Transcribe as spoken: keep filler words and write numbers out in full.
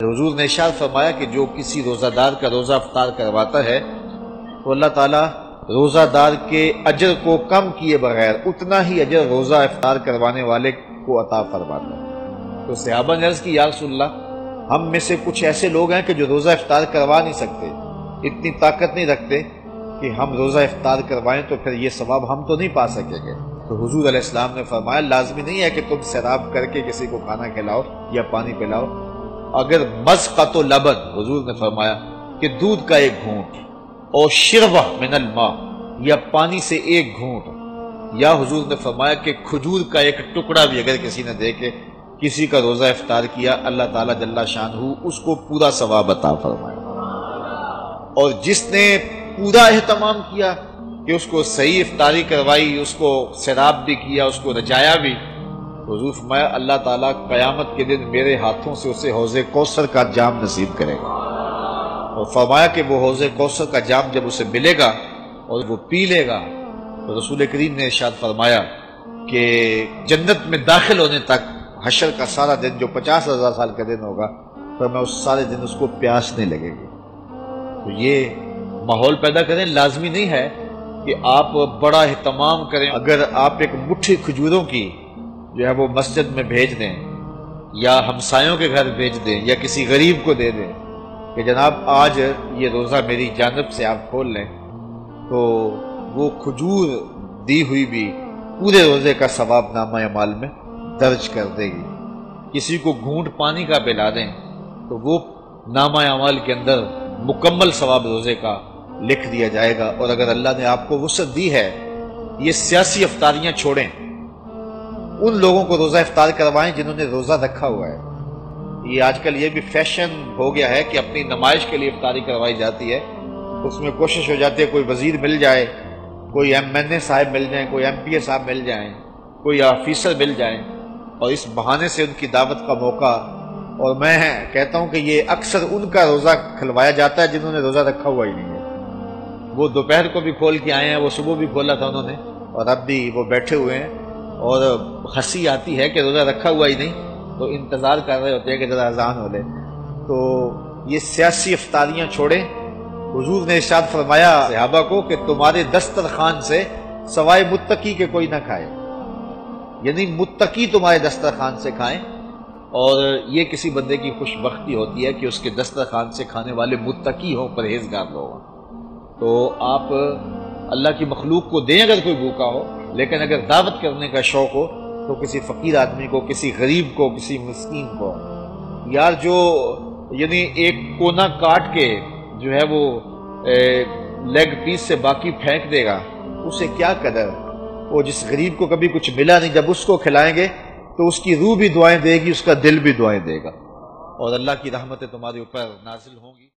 حضور نے ارشاد فرمایا کہ جو کسی روزہ دار کا روزہ افطار کرواتا ہے تو اللہ تعالیٰ روزہ دار کے اجر کو کم کیے بغیر اتنا ہی اجر روزہ افطار کروانے والے کو عطا فرماتا ہے۔ تو صحابہ نے عرض کی یا رسول اللہ، ہم میں سے کچھ ایسے لوگ ہیں کہ جو روزہ افطار کروا نہیں سکتے، اتنی طاقت نہیں رکھتے کہ ہم روزہ افطار کروائیں تو پھر یہ ثواب ہم تو نہیں پا سکیں گے۔ تو حضور علیہ السلام نے فرمایا لازمی نہیں ہے کہ تم سیراب کر کے کسی کو کھانا کھلاؤ یا پانی پلاؤ، اگر مذقۃ لبن، حضور نے فرمایا کہ دودھ کا ایک گھونٹ، اور شربہ من الماء، یا پانی سے ایک گھونٹ، یا حضور نے فرمایا کہ کھجور کا ایک ٹکڑا بھی اگر کسی نے دے کے کسی کا روزہ افطار کیا، اللہ تعالیٰ جل شانہ اس کو پورا ثواب عطا فرمائے۔ اور جس نے پورا اہتمام کیا کہ اس کو صحیح افطاری کروائی، اس کو سیراب بھی کیا، اس کو رجایا بھی، حضور فرمایا اللہ تعالیٰ قیامت کے دن میرے ہاتھوں سے اسے حوض کوثر کا جام نصیب کرے گا، اور فرمایا کہ وہ حوض کوثر کا جام جب اسے ملے گا اور وہ پی لے گا تو رسول کریم نے ارشاد فرمایا کہ جنت میں داخل ہونے تک حشر کا سارا دن جو پچاس ہزار سال کا دن ہوگا، تو میں اس سارے دن اس کو پیاس نہیں لگے گی۔ تو یہ ماحول پیدا کریں، لازمی نہیں ہے کہ آپ بڑا اہتمام کریں۔ اگر آپ ایک مٹھی کھجوروں کی جو ہے وہ مسجد میں بھیج دیں، یا ہمسایوں کے گھر بھیج دیں، یا کسی غریب کو دے دیں کہ جناب آج یہ روزہ میری جانب سے آپ کھول لیں، تو وہ کھجور دی ہوئی بھی پورے روزے کا ثواب نامہ اعمال میں درج کر دے گی۔ کسی کو گھونٹ پانی کا پلا دیں تو وہ نامہ اعمال کے اندر مکمل ثواب روزے کا لکھ دیا جائے گا۔ اور اگر اللہ نے آپ کو وسعت دی ہے، یہ سیاسی افطاریاں چھوڑیں، ان لوگوں کو روزہ افطار کروائیں جنہوں نے روزہ رکھا ہوا ہے۔ یہ آج کل یہ بھی فیشن ہو گیا ہے کہ اپنی نمائش کے لیے افطاری کروائی جاتی ہے، اس میں کوشش ہو جاتی ہے کوئی وزیر مل جائے، کوئی ایم این اے صاحب مل جائیں، کوئی ایم پی اے صاحب مل جائیں، کوئی آفیسر مل جائیں، اور اس بہانے سے ان کی دعوت کا موقع۔ اور میں کہتا ہوں کہ یہ اکثر ان کا روزہ کھلوایا جاتا ہے جنہوں نے روزہ رکھا ہوا ہی نہیں ہے۔ وہ دوپہر کو بھی کھول کے آئے ہیں، وہ صبح بھی کھولا تھا انہوں نے، اور اب بھی وہ بیٹھے ہوئے ہیں، اور ہنسی آتی ہے کہ روزہ رکھا ہوا ہی نہیں، تو انتظار کر رہے ہوتے ہیں کہ ذرا اذان ہو لے۔ تو یہ سیاسی افطاریاں چھوڑیں۔ حضور نے ارشاد فرمایا صحابہ کو کہ تمہارے دسترخوان سے سوائے متقی کے کوئی نہ کھائے، یعنی متقی تمہارے دسترخوان سے کھائیں، اور یہ کسی بندے کی خوش بختی ہوتی ہے کہ اس کے دسترخوان سے کھانے والے متقی ہوں، پرہیزگار لوگ ہوں۔ تو آپ اللہ کی مخلوق کو دیں اگر کوئی بھوکا ہو، لیکن اگر دعوت کرنے کا شوق ہو تو کسی فقیر آدمی کو، کسی غریب کو، کسی مسکین کو۔ یار جو یعنی ایک کونا کاٹ کے جو ہے وہ لیگ پیس سے باقی پھینک دے گا، اسے کیا قدر؟ وہ جس غریب کو کبھی کچھ ملا نہیں، جب اس کو کھلائیں گے تو اس کی روح بھی دعائیں دے گی، اس کا دل بھی دعائیں دے گا، اور اللہ کی رحمتیں تمہارے اوپر نازل ہوں گی۔